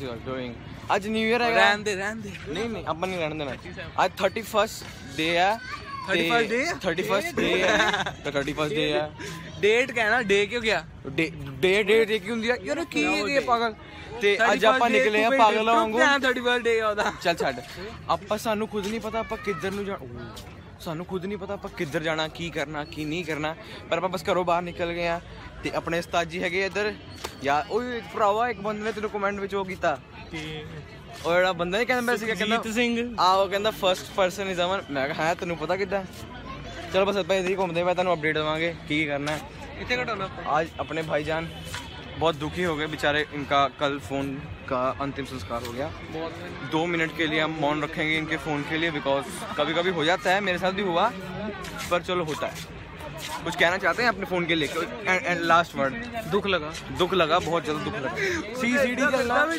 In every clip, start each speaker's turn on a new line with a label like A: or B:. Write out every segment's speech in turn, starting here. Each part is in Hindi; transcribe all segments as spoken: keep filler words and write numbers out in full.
A: House you are doing? आज न्यू ईयर है, रहन दे रहन दे। नहीं नहीं अपन नहीं रहने देना। आज थर्टी फर्स्ट डे है। Thirty first day thirty first day है तो थर्टी फर्स्ट डे है। डेट कहना डे क्यों गया? डे डे डे डे क्यों दिया यार? की है पागल ਤੇ ਅੱਜ ਆਪਾਂ ਨਿਕਲੇ ਆ ਪਾਗਲਾਂ ਵਾਂਗੂ। थर्टी फर्स्ट डे ਉਹਦਾ ਚੱਲ ਛੱਡ। ਆਪਾਂ ਸਾਨੂੰ ਖੁਦ ਨਹੀਂ ਪਤਾ ਆਪਾਂ ਕਿੱਧਰ ਨੂੰ ਜਾਣਾ। ਸਾਨੂੰ ਖੁਦ ਨਹੀਂ ਪਤਾ ਆਪਾਂ ਕਿੱਧਰ ਜਾਣਾ, ਕੀ ਕਰਨਾ ਕੀ ਨਹੀਂ ਕਰਨਾ, ਪਰ ਆਪਾਂ ਬਸ ਘਰੋਂ ਬਾਹਰ ਨਿਕਲ ਗਏ ਆ। ਤੇ ਆਪਣੇ ਉਸਤਾਦ ਜੀ ਹੈਗੇ ਇੱਧਰ ਯਾਰ। ਓਏ ਭਰਾਵਾ ਇੱਕ ਬੰਦੇ ਨੇ ਤੈਨੂੰ ਕਮੈਂਟ ਵਿੱਚ ਉਹ ਕੀਤਾ ਉਹ ਜਿਹੜਾ ਬੰਦਾ ਨਹੀਂ ਕਹਿੰਦਾ ਸੀ ਕਹਿੰਦਾ ਸਿੰਘ ਆ ਉਹ ਕਹਿੰਦਾ ਫਸਟ ਪਰਸਨ ਇਜ਼ ਅਮਨ। ਮੈਂ ਕਿਹਾ ਹੈ ਤੈਨੂੰ ਪਤਾ ਕਿੱਦਾਂ? ਚਲੋ ਬਸ ਆਪਾਂ ਇੱਥੇ ਘੁੰਮਦੇ ਪਏ, ਤੁਹਾਨੂੰ ਅਪਡੇਟ ਦੇਵਾਂਗੇ ਕੀ ਕਰਨਾ है। ਇੱਥੇ ਘਟਾਉਣਾ आज अपने भाईजान बहुत दुखी हो गए बेचारे। इनका कल फ़ोन का अंतिम संस्कार हो गया। दो मिनट के लिए हम मौन रखेंगे इनके फ़ोन के लिए, बिकॉज कभी कभी हो जाता है, मेरे साथ भी हुआ, पर चलो होता है। कुछ कहना चाहते हैं अपने फ़ोन के लिए? And and last word. दुख लगा दुख लगा बहुत ज़्यादा दुख लगा। सी सी डी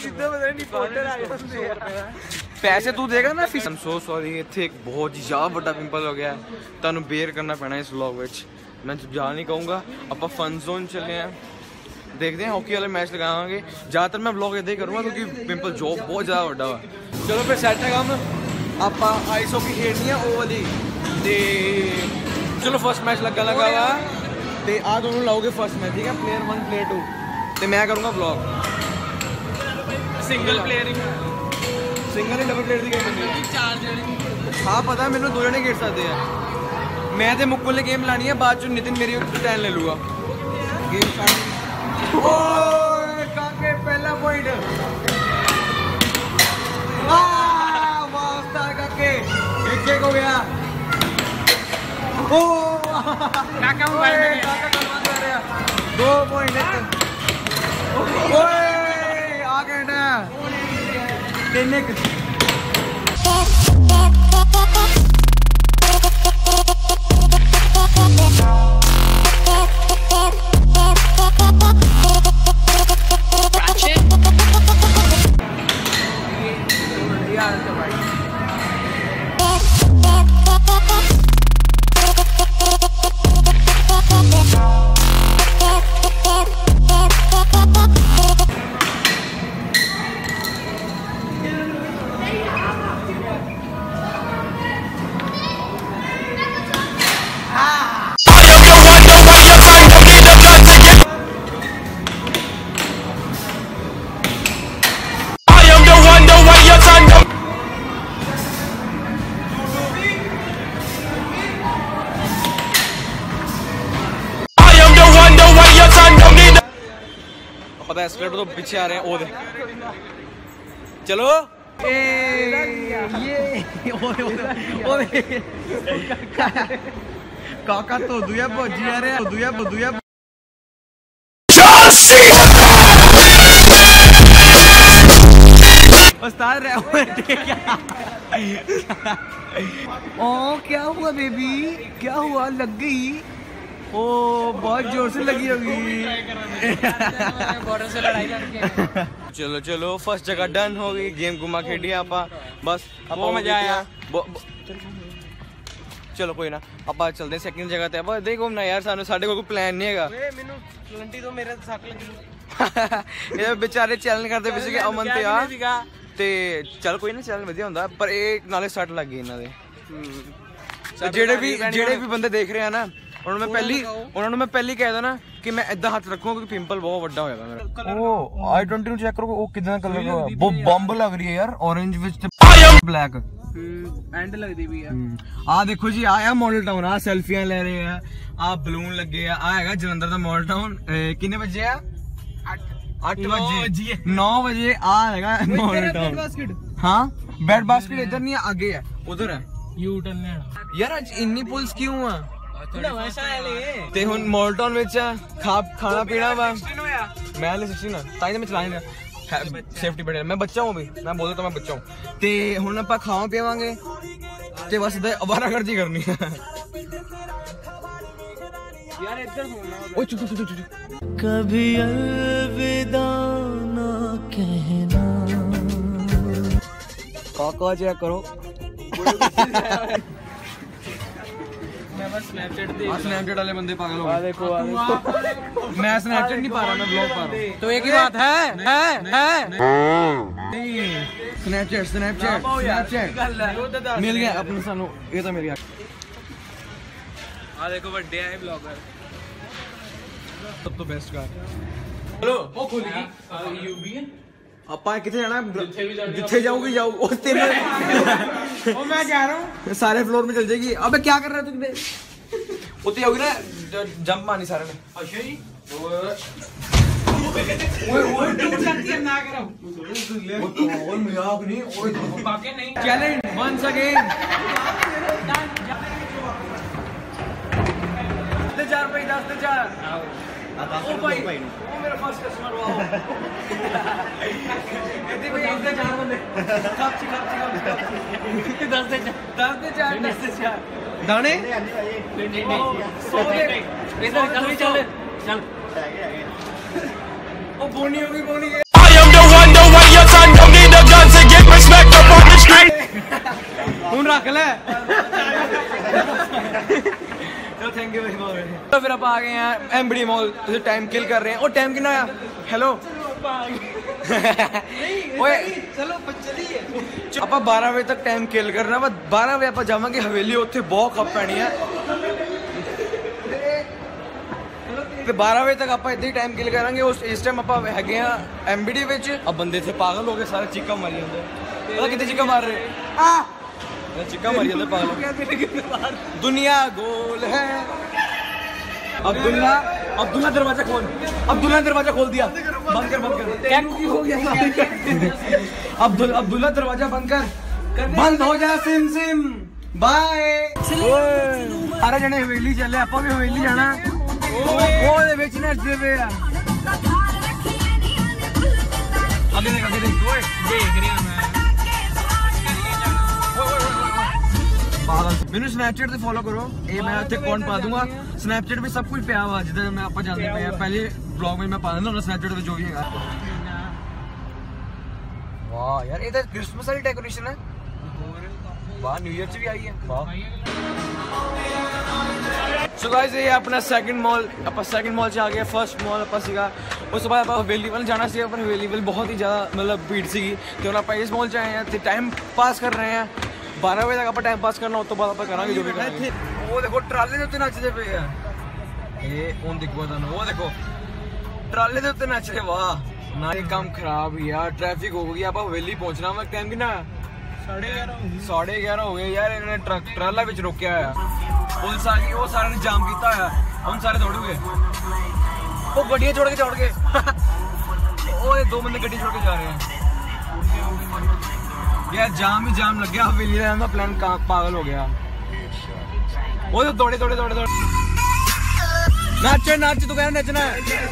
A: पैसे तू देगा ना फिर। I am so sorry. इतने एक बहुत ज़्यादा बड़ा पिंपल हो गया है, तुहानू बेयर करना पैना इस व्लॉग विच। मैं जा नहीं कहूँगा। आप फन जोन चले हैं, देखते हैं हॉकी वाले मैच लगावांगे। ज़्यादातर मैं व्लॉग इधर ही करूँगा क्योंकि पिंपल जो बहुत ज़्यादा बड़ा हुआ। चलो फिर सैट है काम। आप आइस हॉकी खेलनी है वो वाली। ते चलो फर्स्ट मैच लगा लगा हुआ ते आ दोनों लाओगे फर्स्ट मैच, ठीक है? प्लेयर वन प्लेयर टू ते मैं करूँगा व्लॉग। सिंगल प्लेयर सिंगल ही डबल प्लेयर की गेम चार जने। हाँ पता है मैंने दो जने खेल सकते हैं। मैं तो मुक्कुल ने गेम लानी है, बाद चो नितिन मेरी टैन ले लूँगा। Game start. काके पहला पॉइंट। काके एक एक हो गया। ओ काका मोबाइल में दो पॉइंट। ओए आ गए ना तीन एक। पता एस्केलेटर तो पीछे आ रहे हैं। ओदे चलो ए ये ओए ओए काका तो दुया भौजी आ रहे हैं। दुया दुया उस्ताद रहे ओ क्या हुआ बेबी? क्या हुआ? लग गई? ओ बहुत जोर से लगी होगी। बॉर्डर से लड़ाई लड़के। चलो चलो फर्स्ट जगह डन हो गई। गेम घुमा खेडी आप बस बहुत मजा आया। चलो कोई ना आप चलते हैं सेकंड जगह ते। देखो ना यार सानू साडे कोई प्लान नहीं हैगा। मेनू लंटी तो मेरे सक लगी। ये बेचारे चैलेंज करते पए सीगे अमन ते आ ते चल कोई ना चैलेंज वधिया हुंदा, पर एक नाले सट लग गई इन्हां दे। जेड़े भी जेड़े भी बंदे देख रहे हैं ना उन्होंने मैं पहली उन्होंने मैं पहली कह देना कि मैं इदा हाथ रखूंगा क्योंकि पिंपल बहुत बड़ा होएगा मेरा। ओ आई ट्वेंटी नु चेक करो वो कितना कलर का वो बम्ब लग रही है यार। ऑरेंज विच ब्लैक एंड लगदी भी है। आ देखो जी आया मॉडल टाउन। आ सेल्फियां ले रहे हैं, आ बलून लगे आ। आ हैगा जलंधर दा मॉडल टाउन। कितने बजे आ? आठ बजे नौ बजे आ हैगा मॉडल टाउन। हां बेड बास्केट इधर नहीं है, आगे है, उधर है यू टर्न लेना। यार आज इन्नी पुलिस क्यों है? ते हुन मॉडल टाउन विच खा खाना पीना वा मैं ले सिक्सटीन ताई मैं चलाने सेफ्टी बड़े। मैं बच्चा हूं भी, मैं बोल देता मैं बच्चा हूं। ते हुन ਆਪਾਂ खावा पीवांगे ते बस इधर आवारागर्दी करनी है। यार इधर बोलना। ओए चुप चुप चुप चुप। कभी अलविदा ना कहना। काका चेक करो। स्नैपचैट वाले बंदे पागल हो गए। देखो देखो मैं स्नैपचैट नहीं पा रहा, मैं ब्लॉग पा रहा हूँ। तो एक ही बात है है है स्नैपचैट स्नैपचैट स्नैपचैट मिल गया अपने सानू ये तो मिल गया आ देखो बर्थडे है ब्लॉगर सब तो बेस्ट का हेलो वो खोली यूबी है ਆਪਾਂ ਕਿੱਥੇ ਜਾਣਾ ਜਿੱਥੇ ਜਾਊਗੀ ਜਾਊ ਉਸ ਤੇ ਉਹ ਮੈਂ ਜਾ ਰਹਾ हूं सारे फ्लोर में चल जाएगी अबे क्या कर रहा है तू किधर ਉੱਤੇ ਆਉਗੀ ਨਾ ਜੰਪ ਮਾਰਨੀ ਸਾਰਿਆਂ ਨੇ ਅੱਛਾ ਜੀ ਓਏ ਓਏ ਟੂਟ ਸਕਦੀ ਹੈ ਨਾ ਕਰੋ ਓਏ ਮਜ਼ਾਕ ਨਹੀਂ ਓਏ ਬਾਕੀ ਨਹੀਂ ਚੈलेंज वंस अगेन ਤੇ ਚਾਰ ਭਾਈ दस ਤੇ चार ओ भाई ओ मेरा फर्स्ट कस्टमर वाओ इतने भाई एक से चार बंदे खापची खापची खापची दस से दस से चार दस से चार दाने नहीं नहीं नहीं सौ दे इधर चल भी चल चल ओ बोनी होगी बोनी I am the one the way your son don't need a gun to get respect up on the street ਹੁਣ ਰੱਖ ਲੈ थैंक यू वेरी मच तो फिर आप आ गए हैं एमबीडी मॉल तो टाइम किल कर रहे हैं और टाइम कितना आया हेलो ओए चलो चलिए ਆਪਾਂ बारह ਵਜੇ ਤੱਕ ਟਾਈਮ ਕਿਲ ਕਰਨਾ ਵਾ बारह ਵਜੇ ਆਪਾਂ ਜਾਵਾਂਗੇ ਹਵੇਲੀ ਉੱਥੇ ਬਹੁਤ ਖੱਪ ਪੈਣੀ ਹੈ ਤੇ बारह ਵਜੇ ਤੱਕ ਆਪਾਂ ਇੱਦਾਂ ਹੀ ਟਾਈਮ ਕਿਲ ਕਰਾਂਗੇ ਉਸ ਇਸ ਟਾਈਮ ਆਪਾਂ ਹੈਗੇ ਆ ਐਮਬੀਡੀ ਵਿੱਚ ਆ ਬੰਦੇ ਇੱਥੇ ਪਾਗਲ ਹੋ ਗਏ ਸਾਰੇ ਚੀਕਾਂ ਮਾਰੀ ਜਾਂਦੇ ਪਤਾ ਕਿੱਥੇ ਚੀਕਾਂ ਮਾਰ ਰਹੇ ਆ चिक्का मारी जाते पागल दुनिया गोल है अब्दुल्ला अब्दुल्ला दरवाजा खोल अब्दुल्ला दरवाजा खोल दिया बंद कर बंद कर क्या हो गया अब्दुल अब्दुल्ला दरवाजा बंद कर बंद हो जा सिम सिम बाय सारे जने हवेली चले ਆਪਾਂ ਵੀ हवेली जाना ਉਹ ਦੇ ਵਿੱਚ ਨੱਚਦੇ ਪਏ ਆ ਅੱਗੇ ਦੇਖ ਅੱਗੇ ਦੇਖ ਓਏ ਦੇਖ ਰਿਹਾ ਮੈਂ ਮੈਨੂੰ ਸਨੈਪਚੈਟ ਤੇ ਫੋਲੋ ਕਰੋ ਇਹ ਮੈਂ ਉੱਥੇ ਅਕਾਊਂਟ ਪਾ ਦੂੰਗਾ ਸਨੈਪਚੈਟ ਵਿੱਚ ਸਭ ਕੁਝ ਪਿਆ ਵਾ ਜਿੱਦਾਂ ਮੈਂ ਆਪਾਂ ਜਾਂਦੇ ਪਏ ਆ ਪਹਿਲੇ ਵਲੌਗ ਵਿੱਚ ਮੈਂ ਪਾ ਦਿੰਦਾ ਹੁੰਦਾ ਸਨੈਪਚੈਟ ਵਿੱਚ ਜੋ ਵੀ ਹੈਗਾ ਵਾਹ ਯਾਰ ਇਹ ਤਾਂ ਕ੍ਰਿਸਮਸ ਵਾਲੀ ਡੈਕੋਰੇਸ਼ਨ ਹੈ ਵਾਹ ਨਿਊ ਇਅਰ ਚ ਵੀ ਆਈ ਹੈ ਵਾਹ ਸੋ ਗਾਇਜ਼ ਇਹ ਆਪਣਾ ਸੈਕਿੰਡ ਮਾਲ ਆਪਾਂ ਸੈਕਿੰਡ ਮਾਲ ਚ ਆ ਗਏ ਫਰਸਟ ਮਾਲ ਆਪਾਂ ਸੀਗਾ ਉਸ ਤੋਂ ਬਾਅਦ ਆਪਾਂ ਹਵੇਲੀ ਵੱਲ ਜਾਣਾ ਸੀ ਪਰ ਹਵੇਲੀ ਵੱਲ ਬਹੁਤ ਹੀ ਜ਼ਿਆਦਾ ਮਤਲਬ ਭੀੜ ਸੀਗੀ ਤੇ ਹੁਣ ਆਪਾਂ ਇਸ ਮਾਲ ਚ ਆਏ ਆ ਤੇ ਟਾਈਮ ਪਾਸ ਕਰ ਰਹੇ ਆ बारह बजे तक आप टाइम पास करना उस तो बाद आप करांगे जो भी करांगे वो देखो ट्राले दे उत्ते नचदे पे आ ये हुन देखो तुहानू वो देखो ट्राले दे उत्ते नच रहे वाह ना ये काम खराब यार ट्रैफिक हो गई आप हवेली पहुंचना मैं टाइम कितना साढ़े ग्यारह साढ़े ग्यारह हो गए यार इन्होंने ट्रक ट्राला विच रोकिया है पुलिस आ गई वो सारे ने जाम किया है हम सारे दौड़ोगे वो गड्डियां छोड़ के छोड़ के वो दो बंदे गड्डी छोड़ के जा रहे हैं यार जाम ही जाम लग गया हवेली का प्लान पागल हो गया वो तो दौड़े दौड़े दौड़े दौड़े नाच नाच तू कहना नचना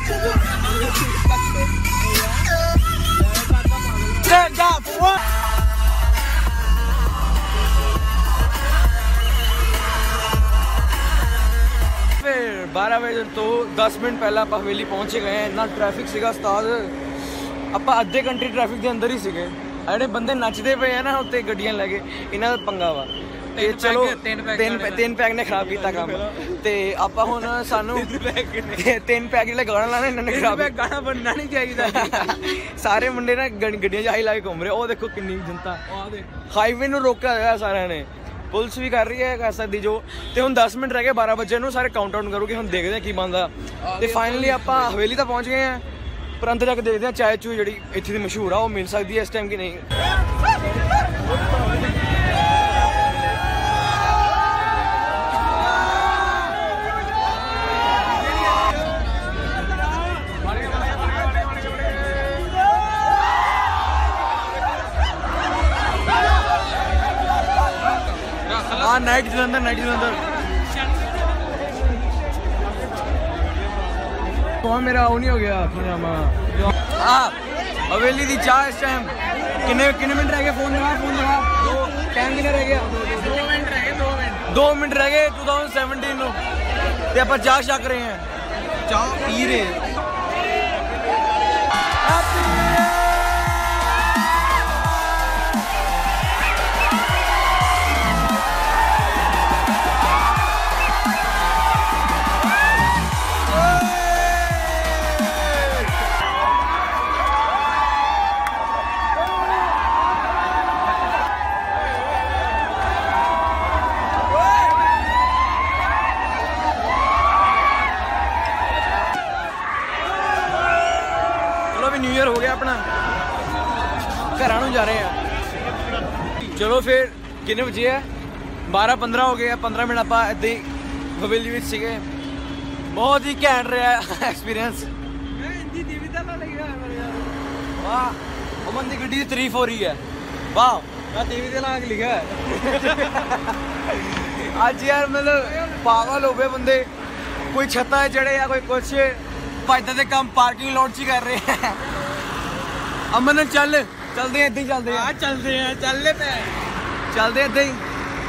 A: फिर बारह बजे तो दस मिनट पहले आप हवेली पहुंचे गए इन्ना ट्रैफिक सीगा उस्ताद आप अद्धे घंटे ट्रैफिक के अंदर ही सीगे अरे बंदे नचते पे है ना उत्ते गड्डियां लगे इन्हां दा पंगा वा ते चलो तीन तीन पैक ने खराब किया काम ते आपां हुण सानू तीन पैक जेह्ड़े गाना लाने इन्हां ने खराब गाना बनना नहीं चाहिदा सारे मुंडे ना गड्डियां च हाई ला के घूम रहे ओ देखो किन्नी जनता हाईवे नूं रोका होया सारिਆਂ ने पुलिस भी कर रही है कर सकती जो ते हुण दस मिनट रह गए बारह बजे नूं सारे काउंट डाउन करोगे हुण देखदे की बनदा ते फाइनली आपां हवेली तक पहुंच गए हैं पर अंदर जाके देखते हैं चाय चू जी इतनी मशहूर है वो मिल सकती है इस टाइम की नहीं हाँ नाइट जलंधर नाइट जलंधर कौन मेरा वो नहीं हो गया हाँ हवेली दी चाह इस टाइम किन्ने किन्ने मिनट रह गए फोन लगा फोन लगा दो टाइम किन्ने रह गया दो मिनट रह गए दो मिनट दो मिनट रह गए टू थाउजेंड सेवनटीन नो ते आप चाह छक रहे हैं चाह पी रहे हैं घर ਨੂੰ ਜਾ ਰਹੇ ਆ। ਚਲੋ ਫਿਰ ਕਿੰਨੇ ਵਜੇ ਹੈ? बारह पंद्रह हो गए। पंद्रह मिनट ਆਪਾਂ ਇੱਦਾਂ ਹੀ ਹਵੇਲੀ ਵਿੱਚ ਸੀਗੇ। बहुत ही ਘੈਂਟ ਰਿਹਾ एक्सपीरियंस। हिंदी टीवी ਤੇ ਨਾ ਲੱਗਿਆ ਯਾਰ। वाह अमन ਦੀ ਗੱਡੀ ਦੀ ਤਾਰੀਫ ਹੋ ਰਹੀ ਹੈ। वाह मैं टीवी ਤੇ ਲਾ ਕੇ ਲਿਖਿਆ ਅੱਜ ਯਾਰ मतलब पागल हो गए बंदे। कोई छत्ता चढ़े या कोई कुछ भाजदा ਦੇ ਕੰਮ पार्किंग लॉट 'ਚ ਹੀ कर रहे हैं। अमन चल चलते हैं इदां ही चलते हैं। चलते हैं चलने पे चलते इदां ही।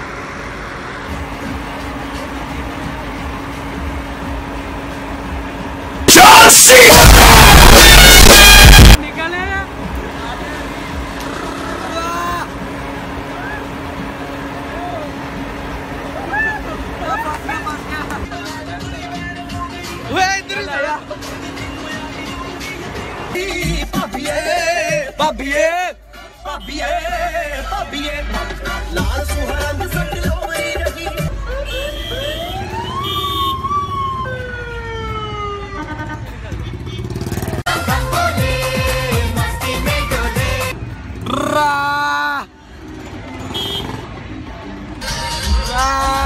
A: भाभीए भाभीए भाभीए लाल सुहाग सट लोई रही। मस्ती में डोले रा रा।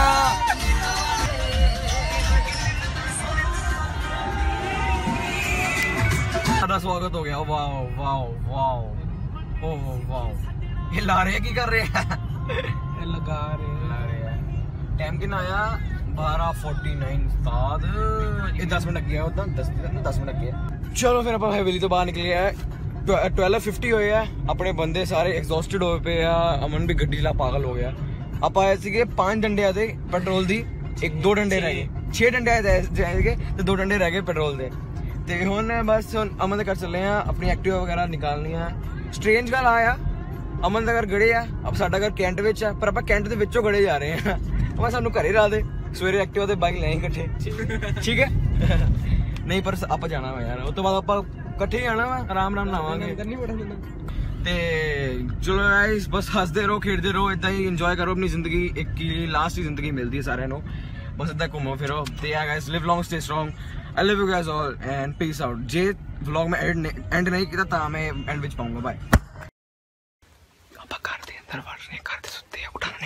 A: स्वागत हो गया। Wow wow wow oh wow. ये ला रहे की कर रहे हैं? ये लगा रहे ला रहे हैं। टाइम कितना आया? बारह फोर्टी नाइन उस्ताद। ये दस मिनट गया उतना दस दस मिनट गया। चलो फिर आप हवेली तो बाहर निकले हैं। ट्वेल्व फिफ्टी होए है। अपने बंदे सारे एग्जॉस्टेड होए पे आ। अमन भी गड्डी ला पागल हो गया। आप आए थे पांच डंडे आते पेट्रोल दी। एक दो डंडे रह गए। छे डंडे आए जाएंगे तो दो डंडे रह गए पेट्रोल दे। ਤੇ ਹੁਣ ਬਸ ਅਮਨ ਦੇ ਘਰ ਚੱਲੇ ਆ। ਆਪਣੀ ਐਕਟਿਵਾ ਵਗੈਰਾ ਨਿਕਾਲਣੀ ਆ। ਸਟ੍ਰੇਂਜ ਗੱਲ ਆਇਆ ਅਮਨ ਦਾ ਘਰ ਗੜੇ ਆ। ਅਬ ਸਾਡਾ ਘਰ ਕੈਂਟ ਵਿੱਚ ਆ ਪਰ ਆਪਾਂ ਕੈਂਟ ਦੇ ਵਿੱਚੋਂ ਗੜੇ ਜਾ ਰਹੇ ਆ। ਉਹ ਸਾਨੂੰ ਘਰੇ ਲਾ ਦੇ ਸਵੇਰੇ ਐਕਟਿਵਾ ਤੇ ਬਾਈਕ ਲੈ ਇਕੱਠੇ ਠੀਕ ਹੈ। ਨਹੀਂ ਪਰ ਆਪਾਂ ਜਾਣਾ ਵਾ ਯਾਰ। ਉਸ ਤੋਂ ਬਾਅਦ ਆਪਾਂ ਇਕੱਠੇ ਜਾਣਾ ਵਾ ਆਰਾਮ ਨਾਲ ਨਹਾਵਾਂਗੇ ਤੇ ਚਲੋ ਗਾਇਸ ਬਸ ਹੱਸਦੇ ਰਹੋ ਖੇਡਦੇ ਰਹੋ ਇਦਾਂ ਹੀ ਇੰਜੋਏ ਕਰੋ ਆਪਣੀ ਜ਼ਿੰਦਗੀ। ਇੱਕ ਹੀ ਲਾਸਟ ਹੀ ਜ਼ਿੰਦਗੀ ਮਿਲਦੀ ਹੈ ਸਾਰਿਆਂ ਨੂੰ। ਬਸ ਇਦਾਂ ਘੁੰਮੋ ਫਿਰੋ ਤੇ ਆ guys live long stay strong. I love you guys all and peace out. जे vlog में end end नहीं किया था मैं end विच पाऊंगा। बाय। अब घर दे अंदर बढ़ रहे घर दे सुत्ते उठाने